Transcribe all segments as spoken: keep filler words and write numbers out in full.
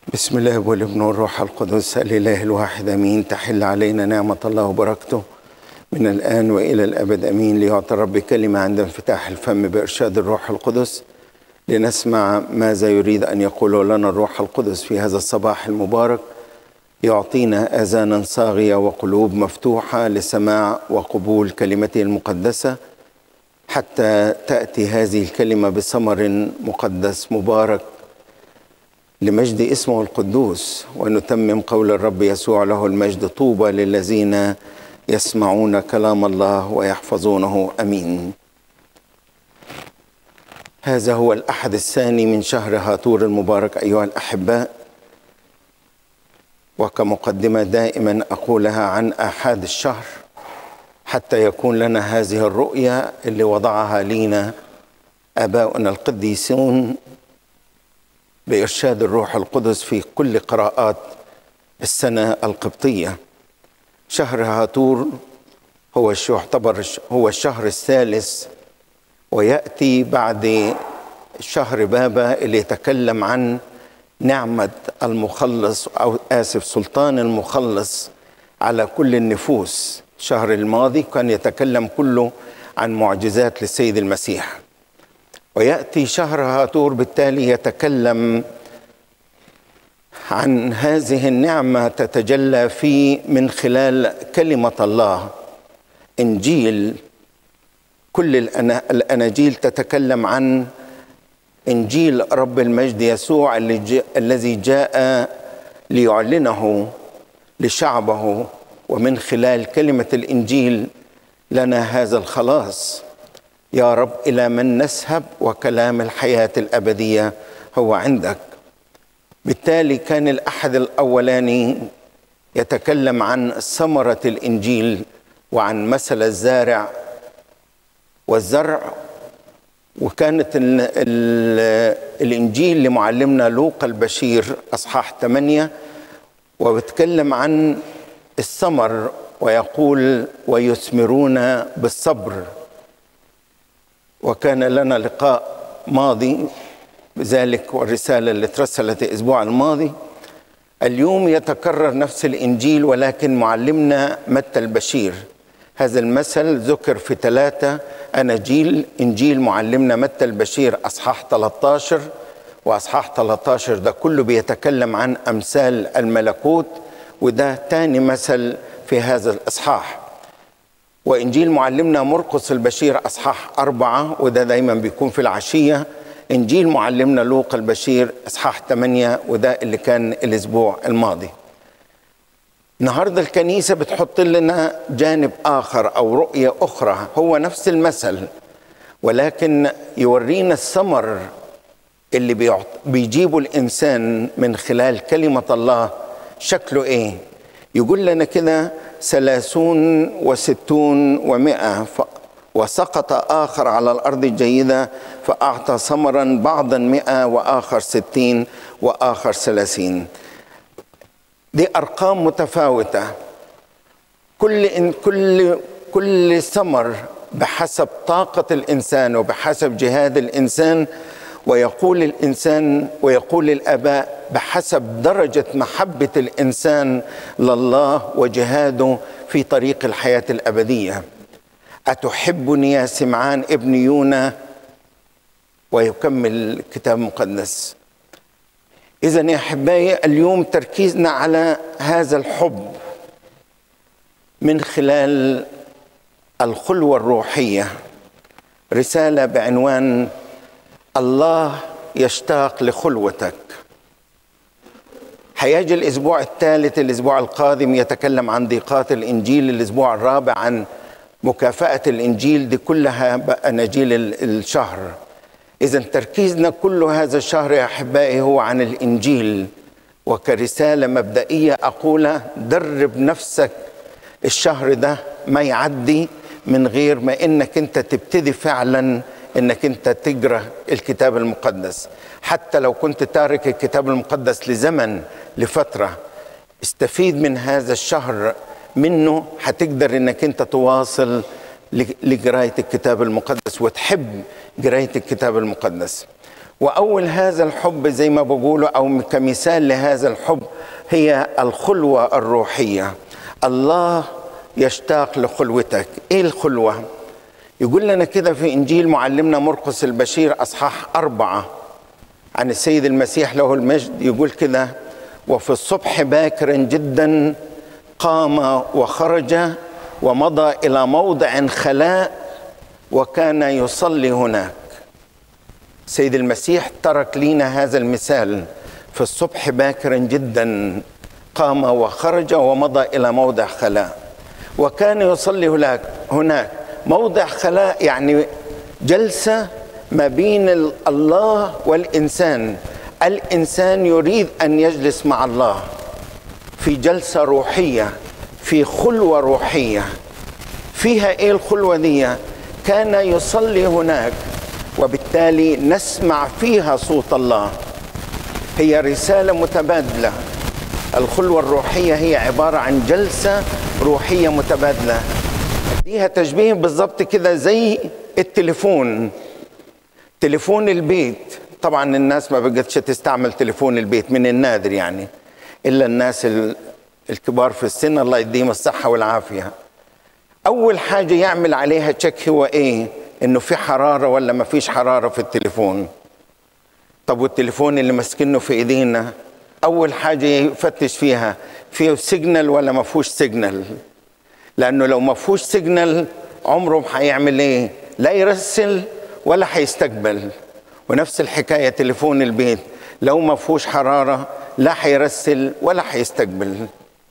بسم الله والابن والروح القدس الإله الواحد أمين. تحل علينا نعمة الله وبركته من الآن وإلى الأبد أمين. ليعطي الرب كلمة عند انفتاح الفم بإرشاد الروح القدس، لنسمع ماذا يريد أن يقوله لنا الروح القدس في هذا الصباح المبارك. يعطينا آذانا صاغية وقلوب مفتوحة لسماع وقبول كلمته المقدسة، حتى تأتي هذه الكلمة بثمر مقدس مبارك لمجد اسمه القدوس، ونتمم قول الرب يسوع له المجد: طوبى للذين يسمعون كلام الله ويحفظونه. أمين. هذا هو الأحد الثاني من شهر هاتور المبارك أيها الأحباء، وكمقدمة دائما أقولها عن آحاد الشهر حتى يكون لنا هذه الرؤية اللي وضعها لينا آباؤنا القديسون بإرشاد الروح القدس في كل قراءات السنة القبطية. شهر هاتور هو يعتبر هو الشهر الثالث، ويأتي بعد شهر بابا اللي يتكلم عن نعمة المخلص أو آسف سلطان المخلص على كل النفوس. الشهر الماضي كان يتكلم كله عن معجزات للسيد المسيح، ويأتي شهر هاتور بالتالي يتكلم عن هذه النعمة تتجلى فيه من خلال كلمة الله. إنجيل، كل الأناجيل تتكلم عن إنجيل رب المجد يسوع الذي جاء ليعلنه لشعبه، ومن خلال كلمة الإنجيل لنا هذا الخلاص. يا رب إلى من نذهب وكلام الحياة الأبدية هو عندك. بالتالي كان الأحد الأولاني يتكلم عن ثمرة الإنجيل وعن مثل الزارع والزرع، وكانت ال ال الإنجيل لمعلمنا لوقا البشير أصحاح ثمانية، وبتكلم عن الثمر ويقول: ويثمرون بالصبر. وكان لنا لقاء ماضي بذلك والرسالة اللي ترسلت الأسبوع الماضي. اليوم يتكرر نفس الإنجيل، ولكن معلمنا متى البشير. هذا المثل ذكر في ثلاثة أناجيل: إنجيل معلمنا متى البشير أصحاح ثلاثة عشر، وأصحاح ثلاثة عشر ده كله بيتكلم عن أمثال الملكوت، وده تاني مثل في هذا الإصحاح. وإنجيل معلمنا مرقس البشير أصحاح أربعة، وده دايما بيكون في العشية. إنجيل معلمنا لوقا البشير أصحاح ثمانية، وده اللي كان الأسبوع الماضي. النهاردة الكنيسة بتحط لنا جانب آخر أو رؤية أخرى، هو نفس المثل ولكن يورينا الثمر اللي بيجيبه الإنسان من خلال كلمة الله شكله إيه. يقول لنا كده: ثلاثون وستون ومئة، وسقط آخر على الأرض الجيدة فأعطى ثمرا، بعضا مئة وآخر ستين وآخر ثلاثين. دي أرقام متفاوتة، كل إن كل كل ثمر بحسب طاقة الإنسان وبحسب جهاد الإنسان. ويقول الإنسان ويقول الآباء بحسب درجة محبة الإنسان لله وجهاده في طريق الحياة الأبدية. أتحبني يا سمعان ابن يونا؟ ويكمل الكتاب المقدس. إذن يا أحبائي، اليوم تركيزنا على هذا الحب من خلال الخلوة الروحية، رسالة بعنوان: الله يشتاق لخلوتك. هيجي الأسبوع الثالث الأسبوع القادم يتكلم عن ضيقات الإنجيل، الأسبوع الرابع عن مكافأة الإنجيل. دي كلها أناجيل الشهر. إذن تركيزنا كل هذا الشهر يا أحبائي هو عن الإنجيل. وكرسالة مبدئية أقول: درب نفسك الشهر ده ما يعدي من غير ما إنك أنت تبتدي فعلا إنك أنت تقرأ الكتاب المقدس. حتى لو كنت تارك الكتاب المقدس لزمن لفترة، استفيد من هذا الشهر، منه هتقدر إنك أنت تواصل لقراءة الكتاب المقدس وتحب قراءة الكتاب المقدس. وأول هذا الحب زي ما بقوله أو كمثال لهذا الحب هي الخلوة الروحية. الله يشتاق لخلوتك. إيه الخلوة؟ يقول لنا كده في إنجيل معلمنا مرقس البشير أصحاح أربعة عن السيد المسيح له المجد، يقول كده: وفي الصبح باكرا جدا قام وخرج ومضى إلى موضع خلاء وكان يصلي هناك. سيد المسيح ترك لنا هذا المثال: في الصبح باكرا جدا قام وخرج ومضى إلى موضع خلاء وكان يصلي هناك. هناك موضع خلاء يعني جلسة ما بين الله والإنسان. الإنسان يريد أن يجلس مع الله في جلسة روحية، في خلوة روحية. فيها إيه الخلوة دي؟ كان يصلي هناك، وبالتالي نسمع فيها صوت الله. هي رسالة متبادلة. الخلوة الروحية هي عبارة عن جلسة روحية متبادلة. ديها تشبيه بالضبط كده زي التليفون، تليفون البيت. طبعا الناس ما بقتش تستعمل تليفون البيت، من النادر يعني، إلا الناس الكبار في السن الله يديهم الصحة والعافية. أول حاجة يعمل عليها تشيك هو إيه؟ إنه في حرارة ولا ما فيش حرارة في التليفون. طب والتليفون اللي ماسكينه في إيدينا أول حاجة يفتش فيها فيه سيجنال ولا ما فيهوش سيجنال، لأنه لو ما فيهوش سيجنال عمره ما هيعمل إيه؟ لا يرسل ولا هيستقبل. ونفس الحكاية تليفون البيت، لو ما فيهوش حرارة لا هيرسل ولا هيستقبل.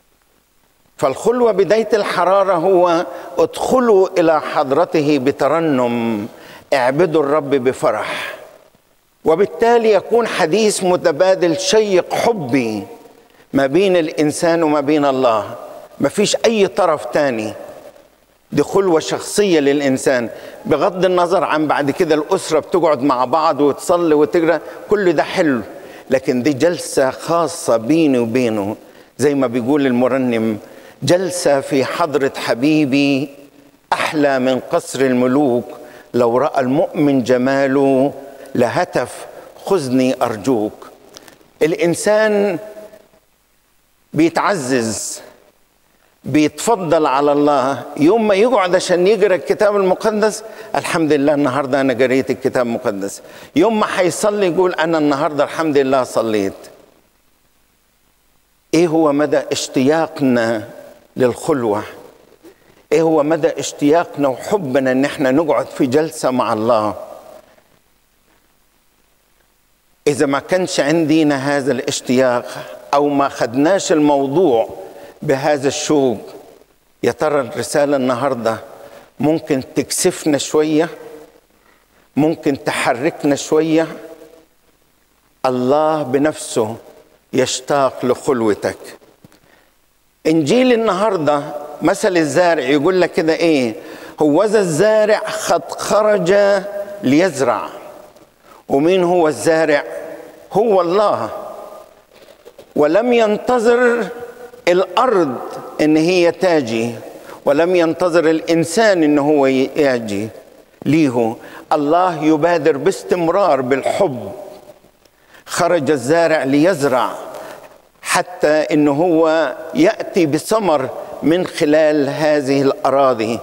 فالخلوة بداية الحرارة هو ادخلوا إلى حضرته بترنم، اعبدوا الرب بفرح. وبالتالي يكون حديث متبادل شيق حبي ما بين الإنسان وما بين الله، ما فيش أي طرف تاني. دي خلوة شخصية للإنسان، بغض النظر عن بعد كده الأسرة بتقعد مع بعض وتصلي وتقرأ، كل ده حلو، لكن دي جلسة خاصة بيني وبينه. زي ما بيقول المرنم: جلسة في حضرة حبيبي أحلى من قصر الملوك، لو رأى المؤمن جماله لهتف خذني أرجوك. الإنسان بيتعزز، بيتفضل على الله يوم ما يقعد عشان يقرأ الكتاب المقدس. الحمد لله النهاردة أنا قريت الكتاب المقدس. يوم ما حيصلي يقول أنا النهاردة الحمد لله صليت. إيه هو مدى اشتياقنا للخلوة؟ إيه هو مدى اشتياقنا وحبنا إن احنا نقعد في جلسة مع الله؟ إذا ما كانش عندنا هذا الاشتياق أو ما خدناش الموضوع بهذا الشوق، يا ترى الرسالة النهاردة ممكن تكسفنا شوية، ممكن تحركنا شوية. الله بنفسه يشتاق لخلوتك. إنجيل النهاردة مثل الزارع يقول لك كده إيه: هوذا الزارع قد خرج ليزرع. ومين هو الزارع؟ هو الله. ولم ينتظر الأرض إن هي تاجي، ولم ينتظر الإنسان إن هو يجي ليه. الله يبادر باستمرار بالحب. خرج الزارع ليزرع حتى إنه هو يأتي بثمر من خلال هذه الأراضي،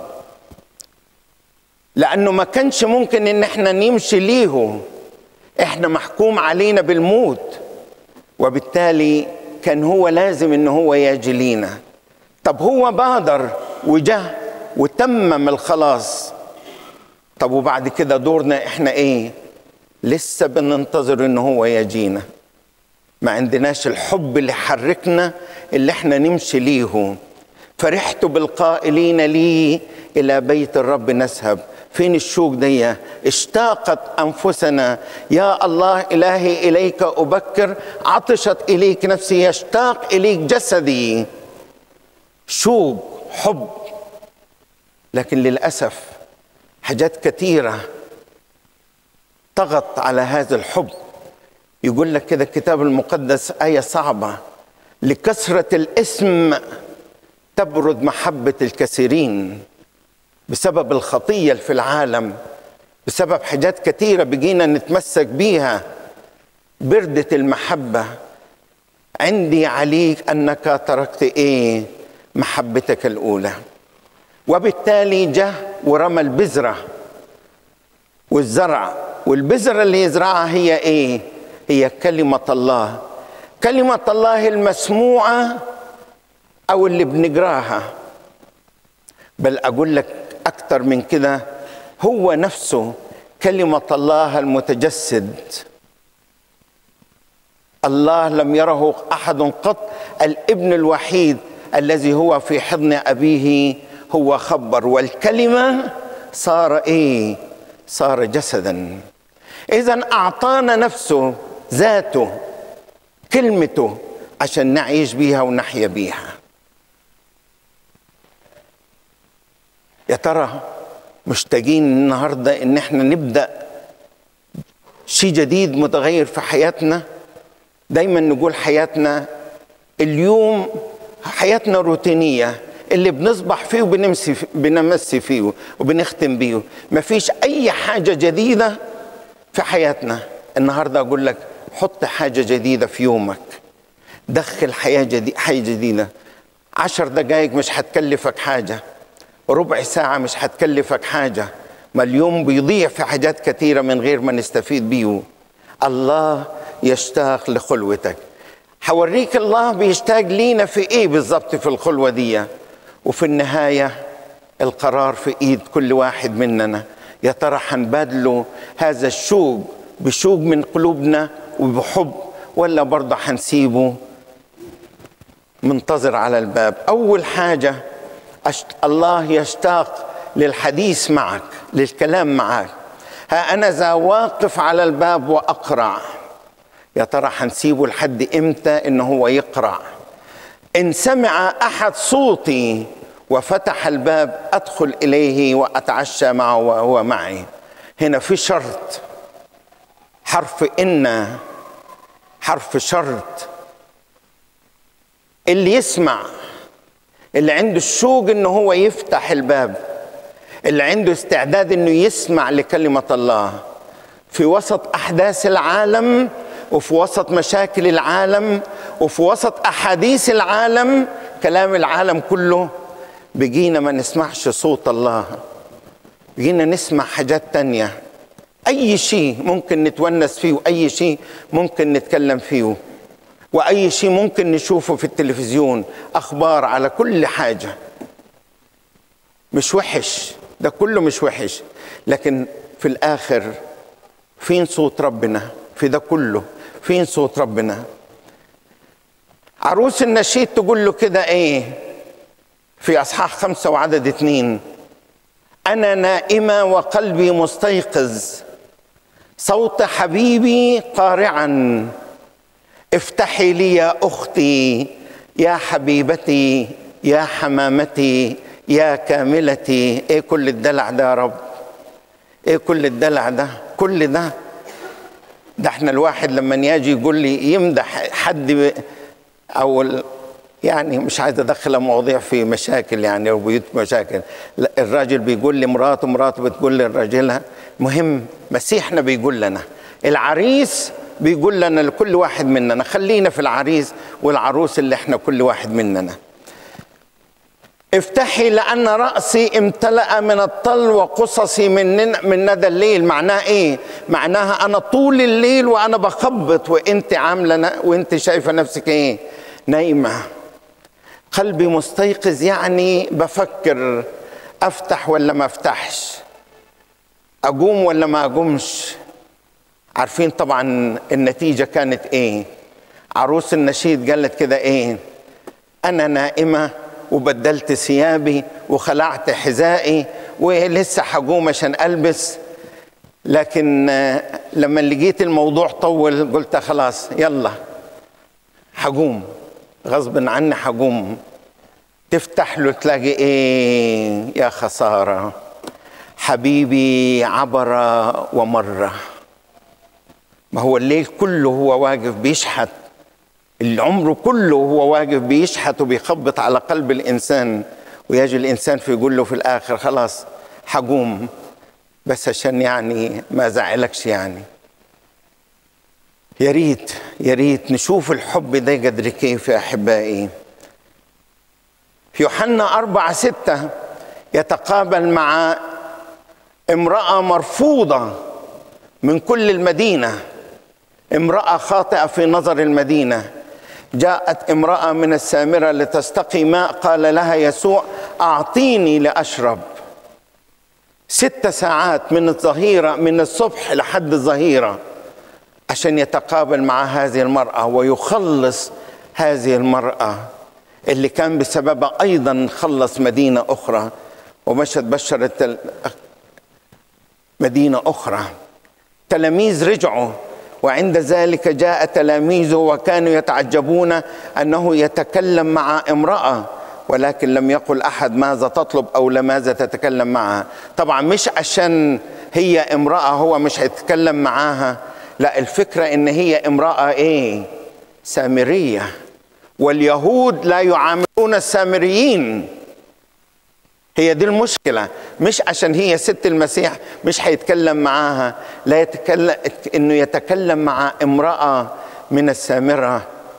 لأنه ما كانش ممكن إن احنا نمشي ليه. احنا محكوم علينا بالموت، وبالتالي كان هو لازم إنه هو يجي لينا. طب هو بادر وجه وتمم الخلاص. طب وبعد كده دورنا احنا ايه؟ لسه بننتظر إنه هو يجينا. ما عندناش الحب اللي حركنا اللي احنا نمشي ليه. فرحت بالقائلين لي إلى بيت الرب نذهب. فين الشوق دي؟ اشتاقت أنفسنا. يا الله إلهي إليك أبكر، عطشت إليك نفسي، يشتاق إليك جسدي. شوق، حب. لكن للأسف حاجات كثيرة طغت على هذا الحب. يقول لك كده الكتاب المقدس آية صعبة: لكثرة الاسم تبرد محبة الكثيرين. بسبب الخطية في العالم، بسبب حاجات كثيرة بقينا نتمسك بيها بردة المحبة عندي عليك أنك تركت إيه؟ محبتك الأولى. وبالتالي جاء ورمى البذرة والزرع، والبذرة اللي يزرعها هي إيه؟ هي كلمة الله، كلمة الله المسموعة أو اللي بنقراها. بل أقول لك أكثر من كده، هو نفسه كلمة الله المتجسد. الله لم يره أحد قط، الابن الوحيد الذي هو في حضن أبيه هو خبر، والكلمة صار إيه؟ صار جسدا. إذن أعطانا نفسه، ذاته، كلمته، عشان نعيش بيها ونحيا بيها. يا ترى مشتاقين النهارده ان احنا نبدأ شيء جديد متغير في حياتنا؟ دايما نقول حياتنا اليوم حياتنا روتينية، اللي بنصبح فيه وبنمسي بنمسي فيه وبنختم بيه، مفيش أي حاجة جديدة في حياتنا. النهارده أقول لك حط حاجة جديدة في يومك، دخل حياة جديدة، حياة جديدة. عشر دقائق مش هتكلفك حاجة، ربع ساعة مش هتكلفك حاجة، ما اليوم بيضيع في حاجات كثيرة من غير ما نستفيد بيه. الله يشتاق لخلوتك. حوريك الله بيشتاق لينا في ايه بالضبط في الخلوة دي، وفي النهاية القرار في ايد كل واحد مننا. يا ترى حنبادله هذا الشوق بشوق من قلوبنا وبحب، ولا برضه حنسيبه منتظر على الباب؟ أول حاجة الله يشتاق للحديث معك، للكلام معك. ها أنا ذا واقف على الباب وأقرع. يا ترى حنسيبه لحد إمتى إن هو يقرع؟ إن سمع أحد صوتي وفتح الباب أدخل إليه وأتعشى معه وهو معي. هنا في شرط، حرف إن، حرف شرط. اللي يسمع، اللي عنده الشوق إنه هو يفتح الباب، اللي عنده استعداد إنه يسمع لكلمة الله في وسط أحداث العالم، وفي وسط مشاكل العالم، وفي وسط أحاديث العالم، كلام العالم كله، بقينا ما نسمعش صوت الله، بقينا نسمع حاجات تانية. أي شيء ممكن نتونس فيه، وأي شيء ممكن نتكلم فيه، وأي شيء ممكن نشوفه في التلفزيون، أخبار على كل حاجة. مش وحش، ده كله مش وحش، لكن في الآخر فين صوت ربنا في ده كله؟ فين صوت ربنا؟ عروس النشيد تقول له كده ايه في اصحاح خمسة وعدد اتنين: انا نائمة وقلبي مستيقظ، صوت حبيبي قارعا، افتحي لي يا اختي، يا حبيبتي، يا حمامتي، يا كاملتي. ايه كل الدلع ده يا رب؟ ايه كل الدلع ده؟ كل ده ده احنا الواحد لما يجي يقول لي يمدح حد او يعني مش عايز ادخل مواضيع في مشاكل يعني او بيوت مشاكل، لا الراجل بيقول لي مراته، مراته بتقول لراجلها، مهم مسيحنا بيقول لنا، العريس بيقول لنا لكل واحد مننا، خلينا في العريس والعروس اللي احنا كل واحد مننا. افتحي لأن رأسي امتلأ من الطل وقصصي من من ندى الليل. معناها ايه؟ معناها انا طول الليل وانا بخبط وانت عامله وانت شايفه نفسك ايه؟ نايمه. قلبي مستيقظ يعني بفكر افتح ولا ما افتحش، اقوم ولا ما اقومش. عارفين طبعا النتيجه كانت ايه؟ عروس النشيد قالت كده ايه؟ انا نائمه وبدلت ثيابي وخلعت حذائي ولسه هقوم عشان البس، لكن لما لقيت الموضوع طول قلت خلاص يلا هقوم غصب عني هقوم. تفتح له تلاقي ايه؟ يا خساره، حبيبي عبر ومر. ما هو الليل كله هو واقف بيشحت، العمر كله هو واقف بيشحت وبيخبط على قلب الإنسان، ويجي الإنسان في يقول له في الآخر خلاص حقوم بس عشان يعني ما زعلكش يعني. يا ريت يا ريت نشوف الحب ده قدر كيف يا أحبائي. في يوحنا أربعة ستة يتقابل مع امرأة مرفوضة من كل المدينة، امرأة خاطئة في نظر المدينة. جاءت امرأة من السامرة لتستقي ماء، قال لها يسوع أعطيني لأشرب. ست ساعات من الظهيرة، من الصبح لحد الظهيرة، عشان يتقابل مع هذه المرأة ويخلص هذه المرأة اللي كان بسببها أيضا خلص مدينة أخرى، ومشت بشرت مدينة أخرى. تلاميذ رجعوا، وعند ذلك جاء تلاميذه وكانوا يتعجبون أنه يتكلم مع امرأة، ولكن لم يقل أحد ماذا تطلب أو لماذا تتكلم معها. طبعا مش عشان هي امرأة هو مش هيتكلم معاها، لا، الفكرة إن هي امرأة إيه؟ سامرية، واليهود لا يعاملون السامريين. هي دي المشكلة، مش عشان هي ست المسيح مش هيتكلم معاها، لا، يتكلم إنه يتكلم مع امرأة من السامرة.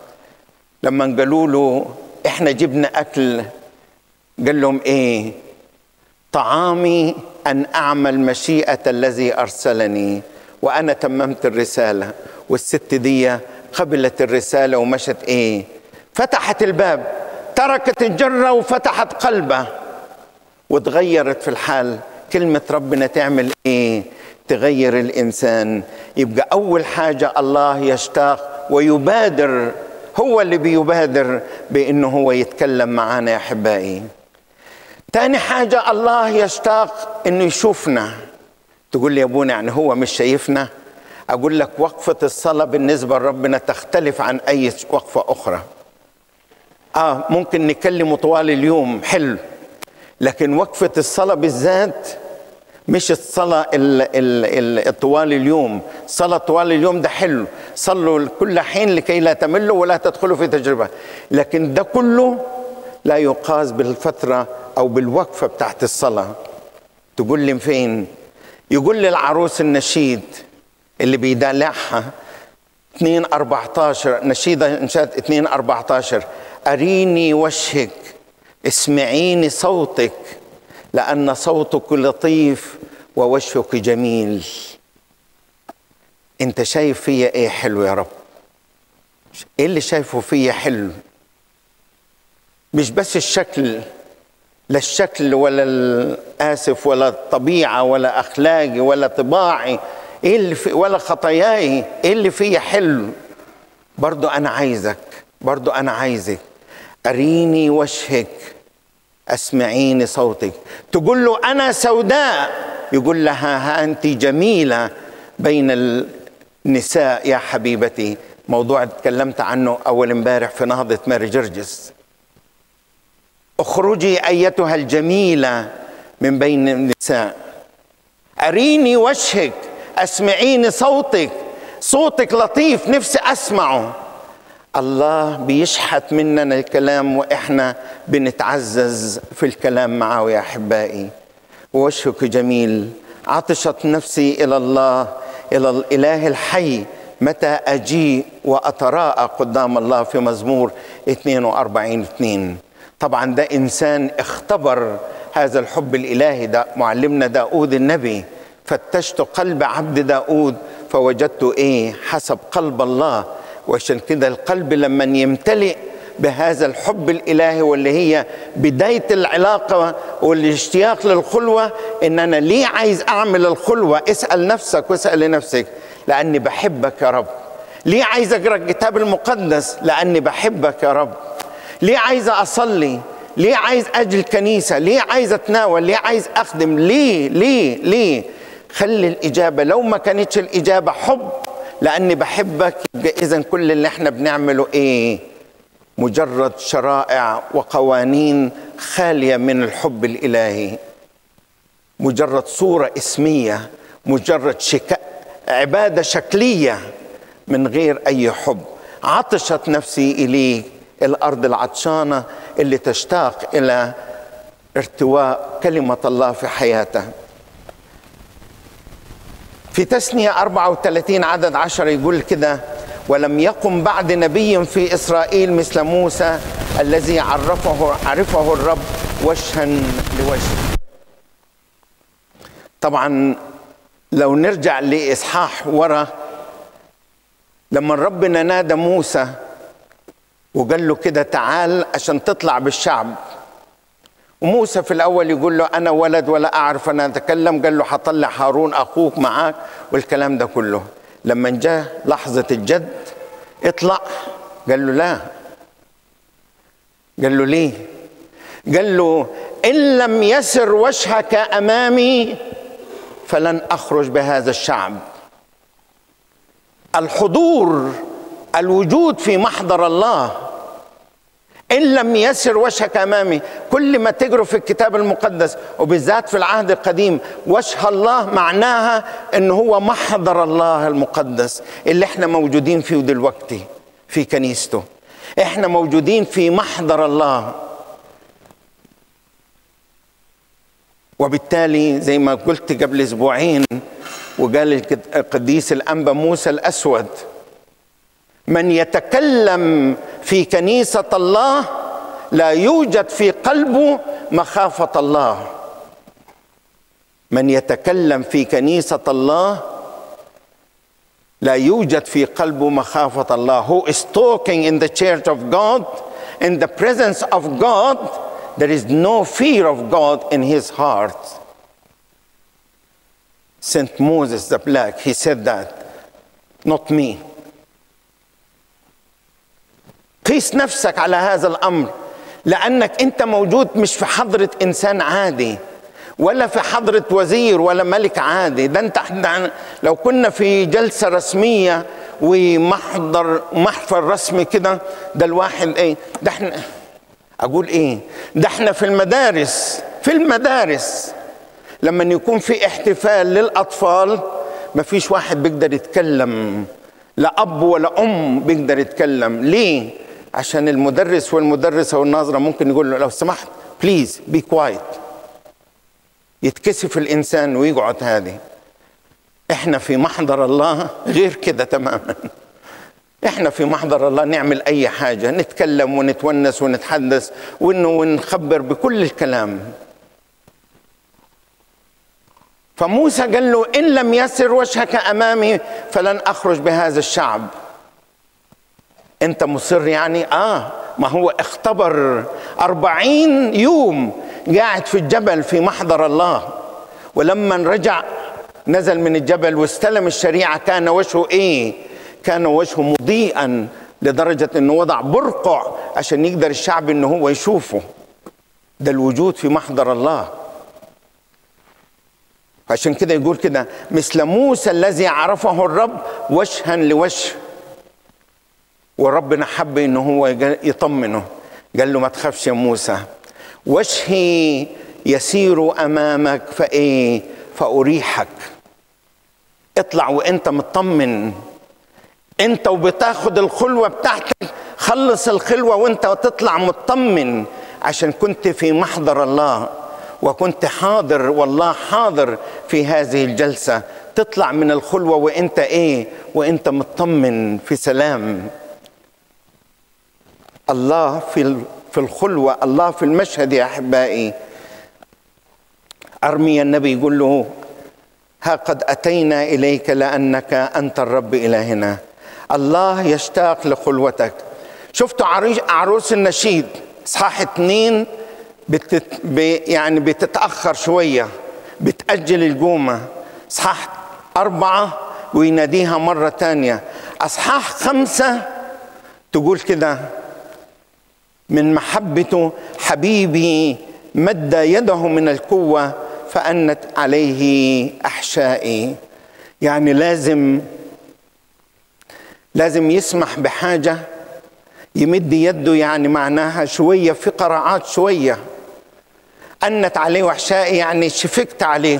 لما قالوا له إحنا جبنا أكل، قال لهم إيه؟ طعامي أن أعمل مشيئة الذي أرسلني وأنا تممت الرسالة. والست دي قبلت الرسالة ومشت إيه؟ فتحت الباب، تركت الجرة وفتحت قلبه وتغيرت في الحال. كلمة ربنا تعمل إيه؟ تغير الإنسان. يبقى أول حاجة الله يشتاق ويبادر، هو اللي بيبادر بأنه هو يتكلم معانا يا أحبائي. تاني حاجة الله يشتاق أنه يشوفنا. تقول لي يا أبونا يعني هو مش شايفنا؟ أقول لك وقفة الصلاة بالنسبة لربنا تختلف عن أي وقفة أخرى. آه ممكن نكلمه طوال اليوم، حلو، لكن وقفة الصلاة بالذات مش الصلاة طوال اليوم. صلاة طوال اليوم ده حلو، صلوا كل حين لكي لا تملوا ولا تدخلوا في تجربة، لكن ده كله لا يقاس بالفترة أو بالوقفة بتاعت الصلاة. تقول لي فين؟ يقول لي العروس النشيد اللي بيدلعها اثنين أربعتاشر، نشيدة انشاد اثنين أربعتاشر، أريني وجهك اسمعيني صوتك لأن صوتك لطيف ووجهك جميل. انت شايف فيا ايه حلو يا رب؟ ايه اللي شايفه فيا حلو؟ مش بس الشكل، لا الشكل ولا الآسف ولا الطبيعة ولا أخلاقي ولا طباعي، ايه اللي في ولا خطاياي، ايه اللي فيا حلو؟ برضو أنا عايزك، برضو أنا عايزك. أريني وجهك أسمعيني صوتك. تقول له أنا سوداء، يقول لها ها أنت جميلة بين النساء يا حبيبتي. موضوع تكلمت عنه أول امبارح في نهضة ماري جرجس. اخرجي أيتها الجميلة من بين النساء. أريني وجهك أسمعيني صوتك، صوتك لطيف نفسي أسمعه. الله بيشحت مننا الكلام وإحنا بنتعزز في الكلام معه يا أحبائي. ووجهك جميل. عطشت نفسي إلى الله، إلى الإله الحي، متى أجيء وأتراءى قدام الله، في مزمور اثنين وأربعين اثنين. طبعا ده إنسان اختبر هذا الحب الإلهي. ده معلمنا داود النبي، فتشت قلب عبد داود فوجدت إيه؟ حسب قلب الله. وعشان كده القلب لما يمتلئ بهذا الحب الإلهي، واللي هي بداية العلاقة والاشتياق للخلوة، إن أنا ليه عايز أعمل الخلوة؟ اسأل نفسك واسأل لنفسك، لأني بحبك يا رب. ليه عايز أقرأ الكتاب المقدس؟ لأني بحبك يا رب. ليه عايز أصلي؟ ليه عايز أجي الكنيسة؟ ليه عايز أتناول؟ ليه عايز أخدم؟ ليه ليه ليه؟ خلي الإجابة، لو ما كانتش الإجابة حب لأني بحبك، يبقى إذن كل اللي احنا بنعمله إيه؟ مجرد شرائع وقوانين خالية من الحب الإلهي، مجرد صورة اسمية، مجرد شك... عبادة شكلية من غير أي حب. عطشت نفسي إليك، الأرض العطشانة اللي تشتاق إلى ارتواء كلمة الله في حياتها. في تثنية أربعة وثلاثين عدد عشرة يقول كده: ولم يقم بعد نبي في إسرائيل مثل موسى الذي عرفه عرفه الرب وجها لوجه. طبعا لو نرجع لإصحاح ورا، لما ربنا نادى موسى وقال له كده تعال عشان تطلع بالشعب، وموسى في الأول يقول له أنا ولد ولا أعرف أنا أتكلم، قال له هطلع هارون أخوك معاك والكلام ده كله. لما جاء لحظة الجد اطلع، قال له لا. قال له ليه؟ قال له إن لم يسر وجهك أمامي فلن أخرج بهذا الشعب. الحضور، الوجود في محضر الله. إن لم يسر وجهك أمامي، كل ما تقرأ في الكتاب المقدس وبالذات في العهد القديم وجه الله معناها إنه هو محضر الله المقدس اللي احنا موجودين فيه دلوقتي في كنيسته. احنا موجودين في محضر الله، وبالتالي زي ما قلت قبل أسبوعين وقال القديس الأنبا موسى الأسود، من يتكلم في كنيسة الله لا يوجد في قلبه مخافة الله. من يتكلم في كنيسة الله لا يوجد في قلبه مخافة الله. Who is talking in the church of God, in the presence of God, there is no fear of God in his heart. Saint Moses the Black, he said that, not me. قيس نفسك على هذا الأمر، لأنك أنت موجود مش في حضرة إنسان عادي ولا في حضرة وزير ولا ملك عادي. ده أنت لو كنا في جلسة رسمية ومحضر محفل رسمي كده، ده الواحد إيه ده احنا أقول إيه ده احنا في المدارس في المدارس لما يكون في احتفال للأطفال ما فيش واحد بيقدر يتكلم، لا أب ولا أم بيقدر يتكلم. ليه؟ عشان المدرس والمدرسة والناظرة ممكن يقول له لو سمحت بليز بي كوايت، يتكسف الإنسان ويقعد. هذه إحنا في محضر الله غير كده تماما. إحنا في محضر الله نعمل أي حاجة، نتكلم ونتونس ونتحدث ونخبر بكل الكلام. فموسى قال له إن لم يسر وجهك أمامي فلن أخرج بهذا الشعب. أنت مصر يعني؟ آه ما هو اختبر أربعين يوم قاعد في الجبل في محضر الله، ولما رجع نزل من الجبل واستلم الشريعة كان وجهه إيه؟ كان وجهه مضيئا لدرجة أنه وضع برقع عشان يقدر الشعب أنه هو يشوفه. ده الوجود في محضر الله. عشان كده يقول كده مثل موسى الذي عرفه الرب وجها لوجه. وربنا حب انه هو يطمنه، قال له ما تخافش يا موسى، وجهي يسير امامك فايه فاريحك. اطلع وانت مطمن، انت وبتاخد الخلوه بتاعتك خلص الخلوه وانت تطلع مطمن، عشان كنت في محضر الله وكنت حاضر، والله حاضر في هذه الجلسة. تطلع من الخلوة وانت ايه؟ وانت مطمن في سلام. الله في في الخلوة، الله في المشهد يا أحبائي. أرميا النبي يقول له ها قد أتينا إليك لأنك أنت الرب إلهنا. الله يشتاق لخلوتك. شفتوا عروس النشيد إصحاح اتنين بتت... ب... يعني بتتأخر شوية، بتأجل الجومة. إصحاح أربعة ويناديها مرة تانية. أصحاح خمسة تقول كده من محبته حبيبي مد يده من القوة فأنت عليه أحشائي. يعني لازم لازم يسمح بحاجة يمد يده، يعني معناها شوية في قراءات شوية. أنت عليه أحشائي يعني شفقت عليه.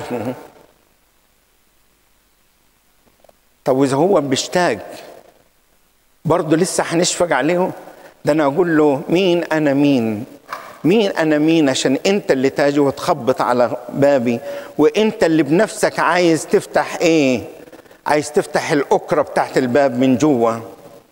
طب وإذا هو بيشتاق برضه لسه هنشفق عليه؟ ده أنا أقول له مين أنا مين مين أنا مين عشان أنت اللي تاجي وتخبط على بابي، وأنت اللي بنفسك عايز تفتح إيه؟ عايز تفتح الأكرة بتاعت الباب من جوه.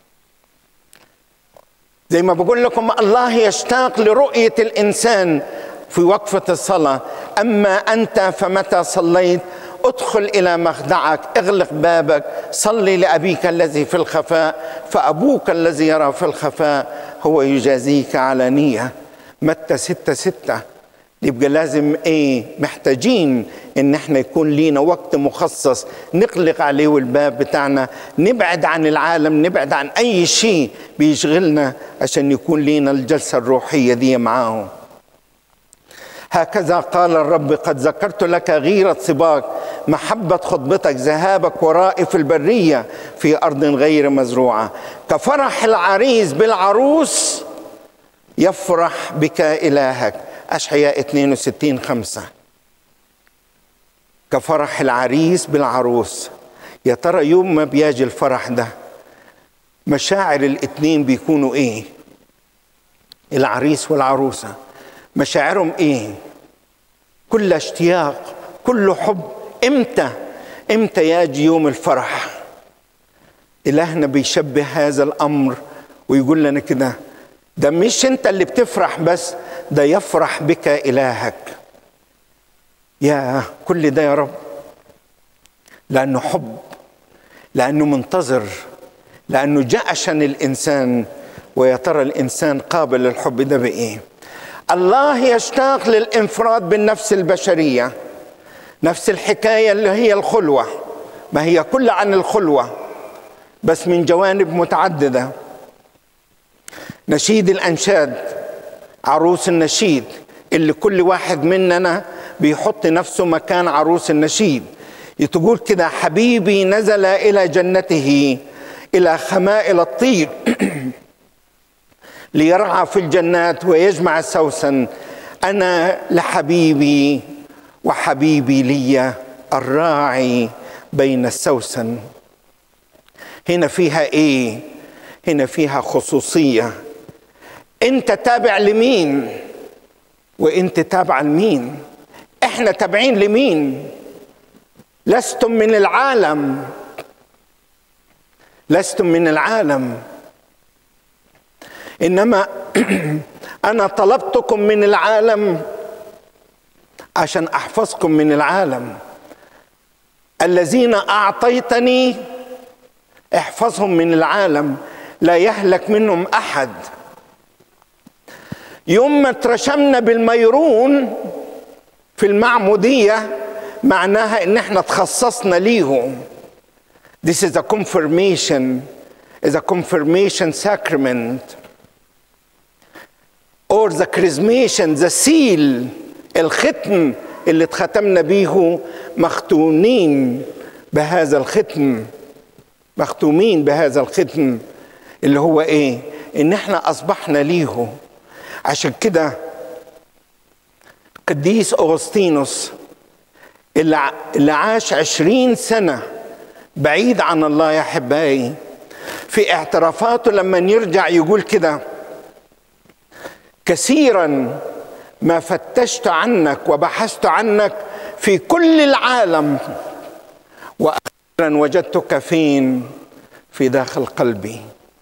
زي ما بقول لكم الله يشتاق لرؤية الإنسان في وقفة الصلاة. أما أنت فمتى صليت ادخل إلى مخدعك، اغلق بابك، صلي لأبيك الذي في الخفاء فأبوك الذي يرى في الخفاء هو يجازيك علانية. متى ستة ستة. يبقى لازم ايه؟ محتاجين ان احنا يكون لينا وقت مخصص نغلق عليه الباب بتاعنا، نبعد عن العالم، نبعد عن اي شيء بيشغلنا عشان يكون لينا الجلسة الروحية دي معاه. هكذا قال الرب: قد ذكرت لك غيرة صباك، محبة خطبتك، ذهابك ورائي في البرية في أرض غير مزروعة. كفرح العريس بالعروس يفرح بك إلهك. أشعياء اثنين وستين خمسة. كفرح العريس بالعروس. يا ترى يوم ما بيجي الفرح ده مشاعر الاتنين بيكونوا ايه؟ العريس والعروسة مشاعرهم ايه؟ كل اشتياق، كل حب. امتى امتى يجي يوم الفرح؟ إلهنا بيشبه هذا الأمر ويقول لنا كده: ده مش انت اللي بتفرح بس، ده يفرح بك إلهك. يا كل ده يا رب، لأنه حب، لأنه منتظر، لأنه جاء عشان الإنسان. ويا ترى الإنسان قابل للحب ده بإيه؟ الله يشتاق للانفراد بالنفس البشرية. نفس الحكاية اللي هي الخلوة، ما هي كل عن الخلوة بس من جوانب متعددة. نشيد الأنشاد، عروس النشيد، اللي كل واحد مننا بيحط نفسه مكان عروس النشيد. تقول كده: حبيبي نزل إلى جنته، إلى خمائل الطير ليرعى في الجنات ويجمع السوسن. أنا لحبيبي وحبيبي لي الراعي بين السوسن. هنا فيها إيه؟ هنا فيها خصوصية. أنت تابع لمين وأنت تابع لمين؟ إحنا تابعين لمين؟ لستم من العالم، لستم من العالم، إنما أنا طلبتكم من العالم عشان أحفظكم من العالم. الذين أعطيتني احفظهم من العالم، لا يهلك منهم أحد. يوم ما ترشمنا بالميرون في المعمودية معناها إن احنا تخصصنا ليهم. This is a confirmation, is a confirmation sacrament. or the chrismation, the seal، الختم اللي اتختمنا بيه، مختونين بهذا الختم، مختومين بهذا الختم اللي هو ايه؟ ان احنا اصبحنا ليه. عشان كده قديس أغسطينوس اللي عاش عشرين سنة بعيد عن الله يا حبايبي، في اعترافاته لما يرجع يقول كده: كثيرا ما فتشت عنك وبحثت عنك في كل العالم، وأخيرا وجدتك فين؟ في داخل قلبي.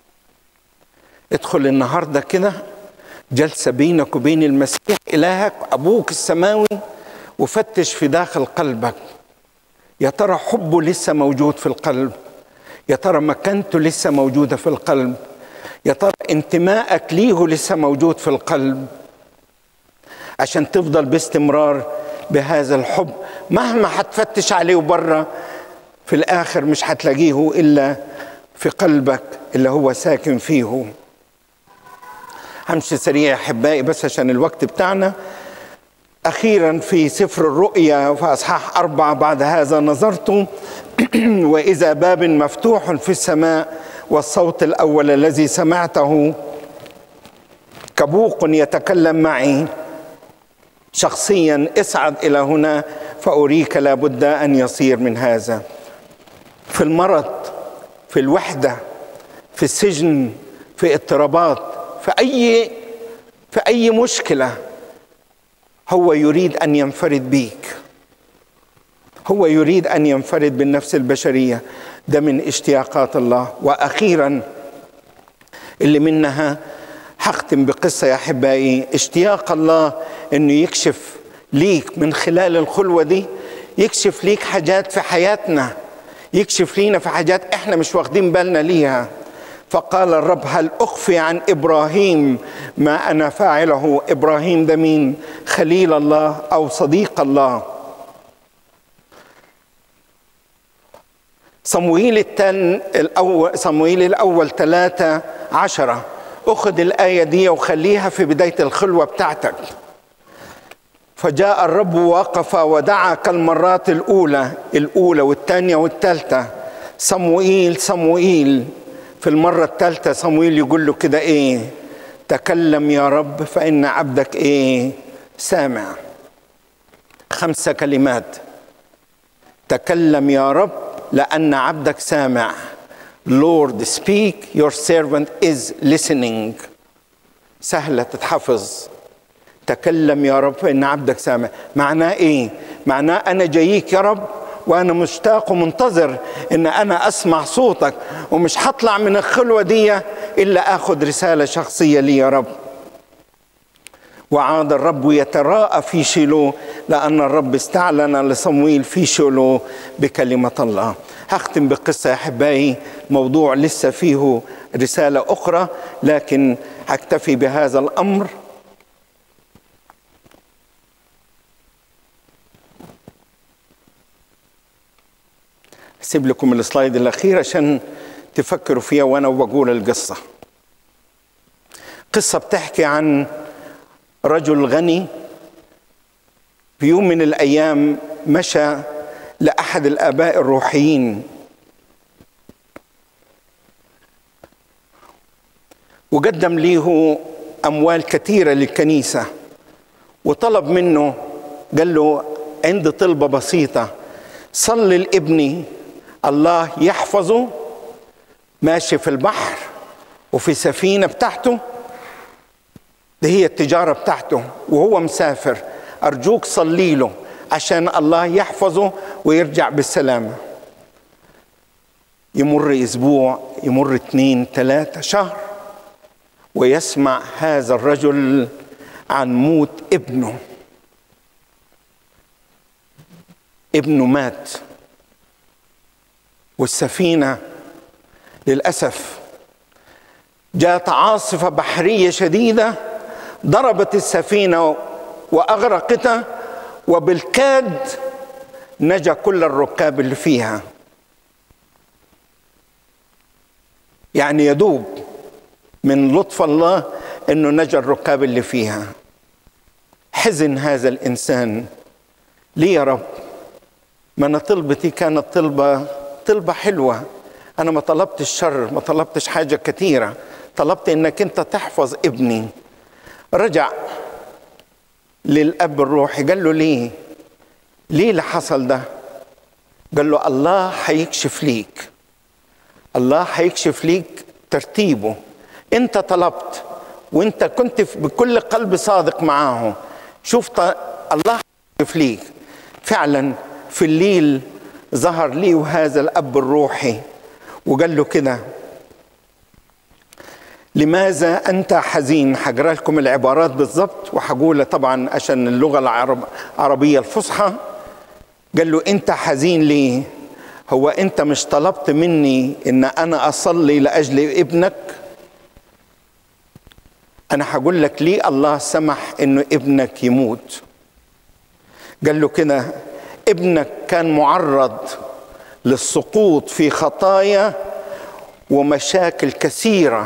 ادخل النهارده كده جلسة بينك وبين المسيح إلهك أبوك السماوي، وفتش في داخل قلبك. يا ترى حبه لسه موجود في القلب؟ يا ترى مكانته لسه موجودة في القلب؟ يا ترى انتمائك ليه لسه موجود في القلب؟ عشان تفضل باستمرار بهذا الحب. مهما هتفتش عليه بره، في الآخر مش هتلاقيه إلا في قلبك اللي هو ساكن فيه. همشي سريع يا أحبائي بس عشان الوقت بتاعنا. أخيرا في سفر الرؤيا في أصحاح أربعة: بعد هذا نظرت وإذا باب مفتوح في السماء، والصوت الأول الذي سمعته كبوق يتكلم معي شخصيا: اصعد إلى هنا فأريك لابد أن يصير من هذا. في المرض، في الوحدة، في السجن، في اضطرابات، في أي في أي مشكلة، هو يريد أن ينفرد بيك، هو يريد أن ينفرد بالنفس البشرية. ده من اشتياقات الله. وأخيرا اللي منها هختم بقصة يا أحبائي. اشتياق الله أنه يكشف ليك من خلال الخلوة دي، يكشف ليك حاجات في حياتنا، يكشف لينا في حاجات احنا مش واخدين بالنا ليها. فقال الرب: هل أخفي عن إبراهيم ما أنا فاعله؟ إبراهيم ده مين؟ خليل الله أو صديق الله. صموئيل التن الأول صموئيل الأول ثلاثة عشرة، أخذ الآية دي وخليها في بداية الخلوة بتاعتك. فجاء الرب ووقف ودعا كالمرات الأولى الأولى والثانية والثالثة: صموئيل صموئيل. في المرة الثالثة صموئيل يقول له كده إيه؟ تكلم يا رب فإن عبدك إيه؟ سامع. خمسة كلمات: تكلم يا رب لأن عبدك سامع. Lord speak, your servant is listening. سهلة تتحفظ. تكلم يا رب فإن عبدك سامع. معناه إيه؟ معناه أنا جاييك يا رب وأنا مشتاق ومنتظر إن أنا أسمع صوتك، ومش هطلع من الخلوة دي إلا أخذ رسالة شخصية لي يا رب. وعاد الرب يتراءى في شيلو لأن الرب استعلن لصموئيل في شيلو بكلمة الله. هختم بقصة يا أحبائي، موضوع لسه فيه رسالة أخرى، لكن هكتفي بهذا الأمر. أسيب لكم السلايد الأخير عشان تفكروا فيها وأنا بقول القصة. قصة بتحكي عن رجل غني في يوم من الأيام مشى لأحد الآباء الروحيين وقدم له أموال كثيرة للكنيسة، وطلب منه، قال له عندي طلبة بسيطة، صلي لابني الله يحفظه ماشي في البحر وفي سفينة بتاعته، دي هي التجارة بتاعته وهو مسافر، أرجوك صلي له عشان الله يحفظه ويرجع بالسلامة. يمر أسبوع، يمر اتنين ثلاثة شهر، ويسمع هذا الرجل عن موت ابنه. ابنه مات، والسفينة للأسف جاءت عاصفة بحرية شديدة ضربت السفينة وأغرقتها، وبالكاد نجا كل الركاب اللي فيها. يعني يدوب من لطف الله انه نجا الركاب اللي فيها. حزن هذا الانسان، ليه يا رب؟ ما انا طلبتي كانت طلبه طلبه حلوه، انا ما طلبتش شر، ما طلبتش حاجه كثيره، طلبت انك انت تحفظ ابني. رجع للاب الروحي قال له ليه؟ ليه اللي حصل ده؟ قال له الله هيكشف ليك، الله هيكشف ليك ترتيبه. انت طلبت وانت كنت بكل قلب صادق معاه، شوف الله هيكشف ليك. فعلا في الليل ظهر لي وهذا الاب الروحي وقال له كده: لماذا أنت حزين؟ هقرأ لكم العبارات بالضبط وهقولها طبعا عشان اللغة العربية الفصحى. قال له: أنت حزين ليه؟ هو أنت مش طلبت مني إن أنا أصلي لأجل ابنك؟ أنا هقول لك ليه الله سمح إنه ابنك يموت. قال له كده: ابنك كان معرض للسقوط في خطايا ومشاكل كثيرة،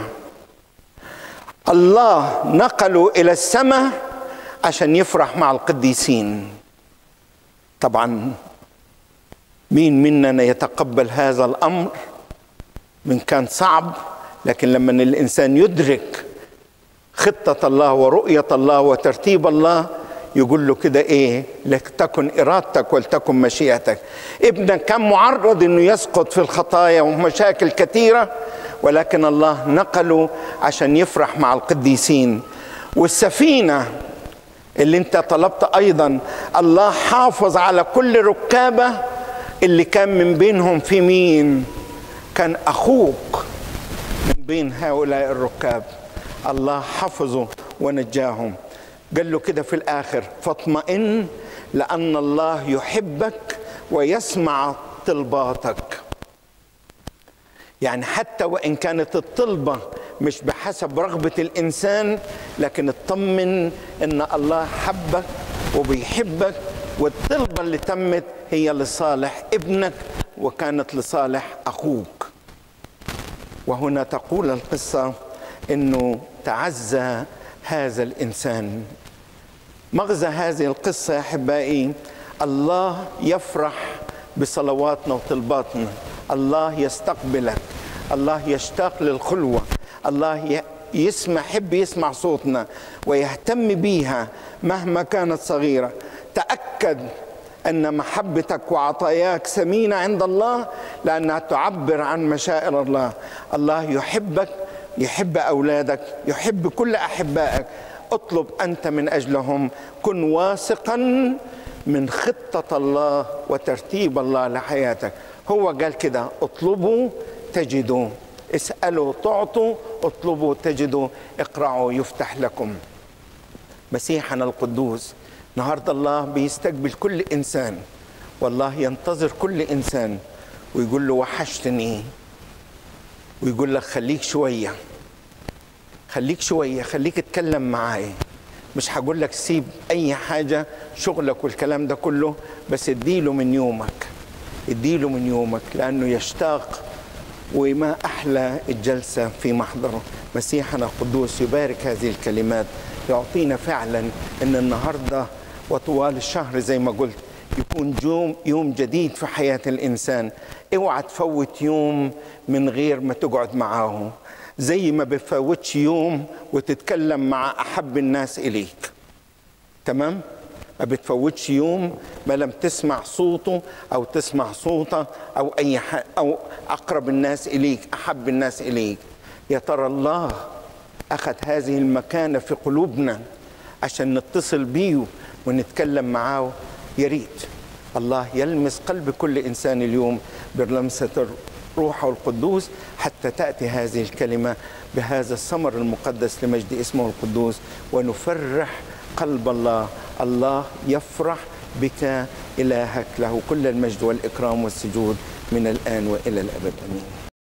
الله نقله إلى السماء عشان يفرح مع القديسين. طبعا مين مننا يتقبل هذا الأمر؟ من كان صعب، لكن لما الإنسان يدرك خطة الله ورؤية الله وترتيب الله يقول له كده إيه؟ لتكن إرادتك ولتكن مشيئتك. ابنك كان معرض إنه يسقط في الخطايا ومشاكل كثيرة، ولكن الله نقله عشان يفرح مع القديسين. والسفينة اللي انت طلبت أيضا الله حافظ على كل ركابة اللي كان من بينهم في مين؟ كان أخوك من بين هؤلاء الركاب. الله حفظه ونجاهم. قال له كده في الآخر: فاطمئن لأن الله يحبك ويسمع طلباتك. يعني حتى وإن كانت الطلبة مش بحسب رغبة الإنسان، لكن اطمن إن الله حبك وبيحبك، والطلبة اللي تمت هي لصالح ابنك وكانت لصالح أخوك. وهنا تقول القصة إنه تعزى هذا الإنسان. مغزى هذه القصة يا أحبائي: الله يفرح بصلواتنا وطلباتنا، الله يستقبلك، الله يشتاق للخلوة، الله يسمع يحب يسمع صوتنا ويهتم بيها مهما كانت صغيرة. تأكد أن محبتك وعطاياك ثمينة عند الله، لأنها تعبر عن مشاعر الله. الله يحبك، يحب أولادك، يحب كل أحبائك. اطلب أنت من أجلهم، كن واثقا من خطة الله وترتيب الله لحياتك. هو قال كده: اطلبوا تجدوا، اسألوا تعطوا، اطلبوا تجدوا، اقرعوا يفتح لكم. مسيحنا القدوس النهارده الله بيستقبل كل إنسان، والله ينتظر كل إنسان ويقول له: وحشتني، ويقول لك: خليك شوية، خليك شوية، خليك اتكلم معايا. مش هقول لك سيب أي حاجة، شغلك والكلام ده كله، بس اديله من يومك، اديله من يومك، لأنه يشتاق. وما أحلى الجلسة في محضره. مسيحنا القدوس يبارك هذه الكلمات، يعطينا فعلا أن النهاردة وطوال الشهر زي ما قلت يكون يوم يوم جديد في حياة الإنسان. اوعى تفوت يوم من غير ما تقعد معاه، زي ما بفوتش يوم وتتكلم مع أحب الناس إليك. تمام؟ ما بتفوتش يوم ما لم تسمع صوته أو تسمع صوته أو أي ح... أو أقرب الناس إليك، أحب الناس إليك. يا ترى الله أخذ هذه المكانة في قلوبنا عشان نتصل بيه ونتكلم معاه. يا ريت الله يلمس قلب كل إنسان اليوم بلمسة روحه القدوس، حتى تأتي هذه الكلمة بهذا الثمر المقدس لمجد اسمه القدوس، ونفرح قلب الله. الله يفرح بك، إلهك له كل المجد والإكرام والسجود من الآن وإلى الأبد. آمين.